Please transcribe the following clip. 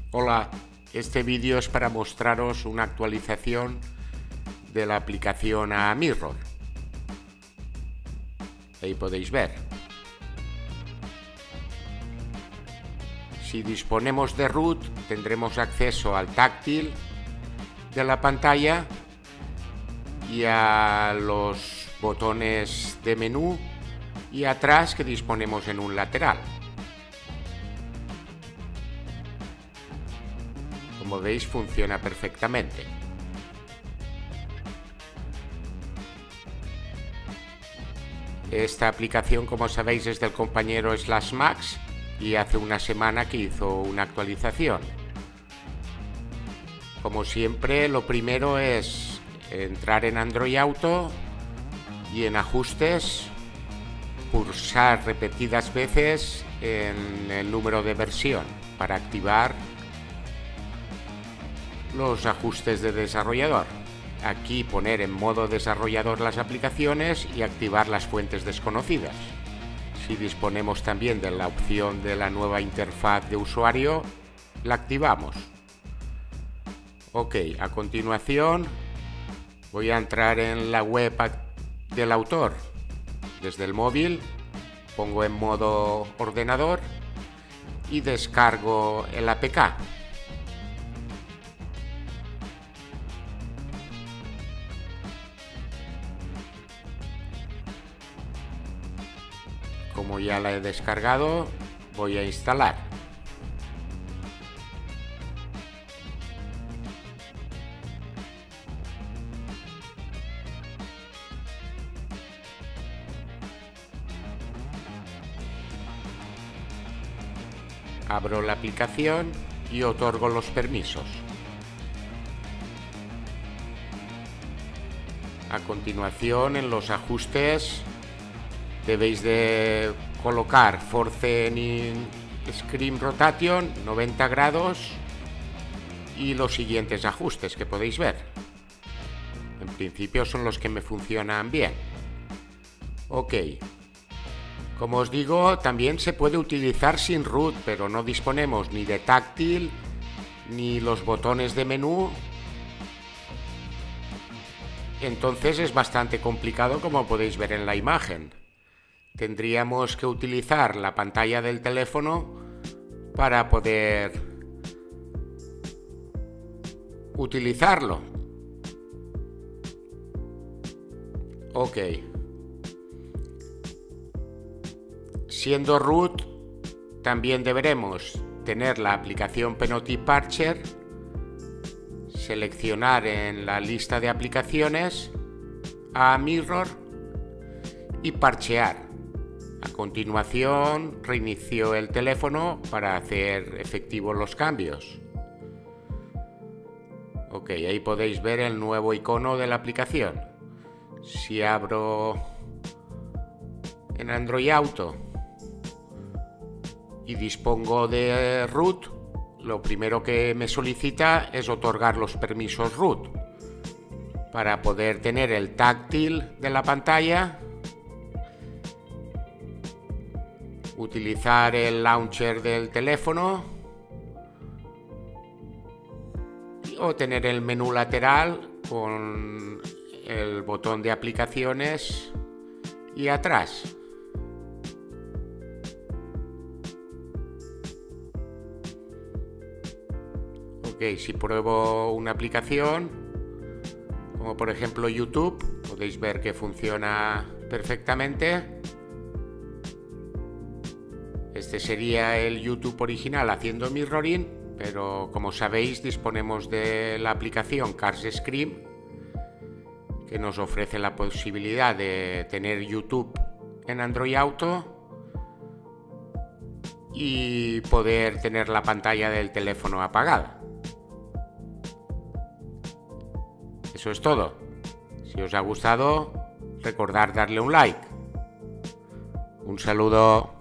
Hola, este vídeo es para mostraros una actualización de la aplicación a Mirror. Ahí podéis ver. Si disponemos de root, tendremos acceso al táctil de la pantalla y a los botones de menú y atrás que disponemos en un lateral. Como veis, funciona perfectamente. Esta aplicación, como sabéis, es del compañero SlashMax y hace una semana que hizo una actualización. Como siempre, lo primero es entrar en Android Auto y en ajustes pulsar repetidas veces en el número de versión para activar los ajustes de desarrollador. Aquí poner en modo desarrollador las aplicaciones y activar las fuentes desconocidas. Si disponemos también de la opción de la nueva interfaz de usuario, la activamos. Ok, a continuación voy a entrar en la web del autor. Desde el móvil pongo en modo ordenador y descargo el APK. Como ya la he descargado, voy a instalar. Abro la aplicación y otorgo los permisos. A continuación, en los ajustes debéis de colocar Force in Screen Rotation 90 grados y los siguientes ajustes que podéis ver. En principio son los que me funcionan bien. Ok. Como os digo, también se puede utilizar sin root, pero no disponemos ni de táctil ni los botones de menú. Entonces es bastante complicado, como podéis ver en la imagen. Tendríamos que utilizar la pantalla del teléfono para poder utilizarlo. Ok. Siendo root, también deberemos tener la aplicación Phenotype Archer, seleccionar en la lista de aplicaciones a Mirror y parchear. A continuación, reinicio el teléfono para hacer efectivos los cambios. Ok, ahí podéis ver el nuevo icono de la aplicación. Si abro en Android Auto y dispongo de root, lo primero que me solicita es otorgar los permisos root para poder tener el táctil de la pantalla, utilizar el launcher del teléfono o tener el menú lateral con el botón de aplicaciones y atrás. Ok, si pruebo una aplicación, como por ejemplo YouTube, podéis ver que funciona perfectamente. Este sería el YouTube original haciendo mirroring, pero como sabéis disponemos de la aplicación CarsScream, que nos ofrece la posibilidad de tener YouTube en Android Auto y poder tener la pantalla del teléfono apagada. Eso es todo. Si os ha gustado, recordad darle un like. Un saludo.